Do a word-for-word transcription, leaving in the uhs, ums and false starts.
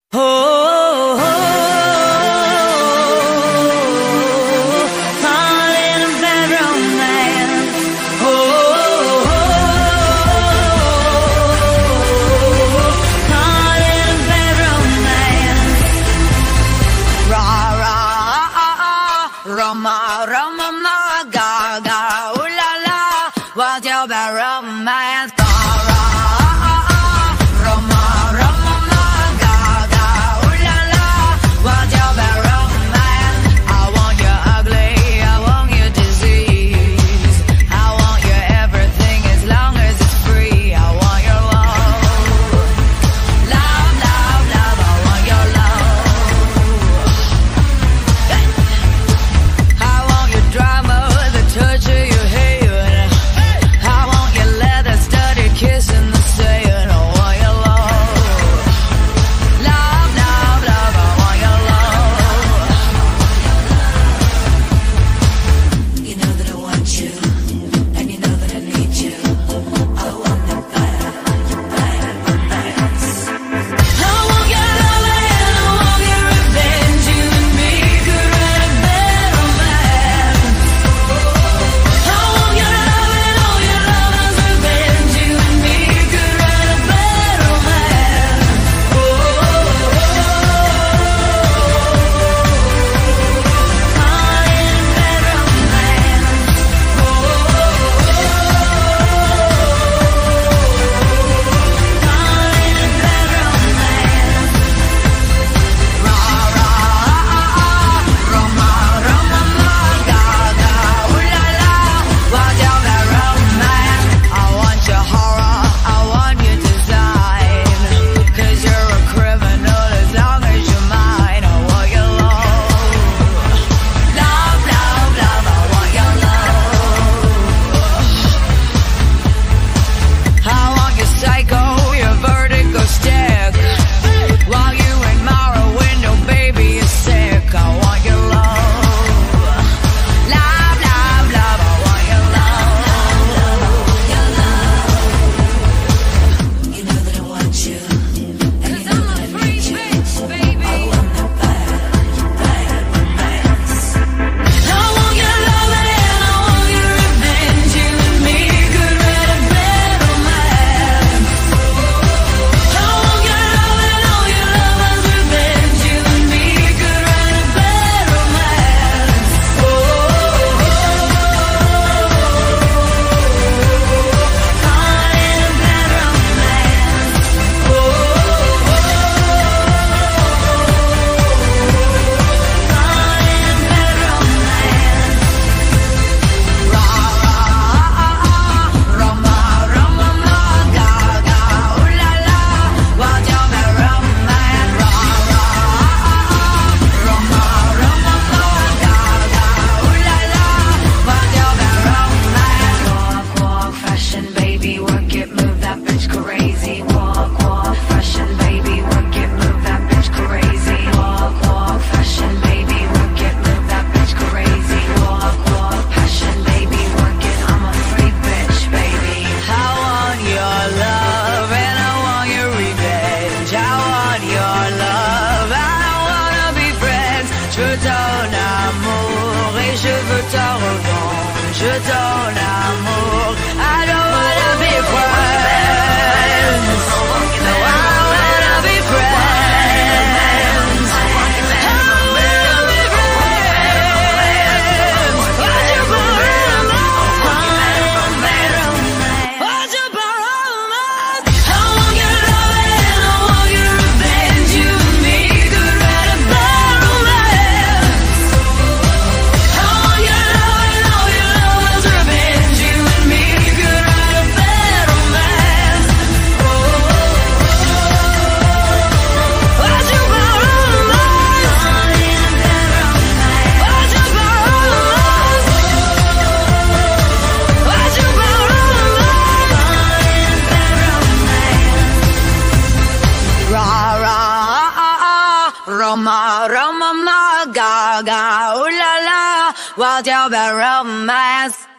Oh, oh, oh, caught in a bad romance. Oh, oh, oh, caught in a bad romance. Ra ra Roma Roma ma ga ga ooh la la, what's your bad romance? Je donne amour et je veux ta revanche. Je donne amour. I don't wanna be friends. No, I wanna be friends. I wanna be friends. What's your romance? What's your romance? I want your love and I want your revenge. You and me could write a bad romance. I want your love and all your love's revenge. You and me could write a bad romance. Oh, what's your romance? What's your romance? What's your romance? Ra ra Roma Roma ma ga ga ooh la la, what's your bad romance?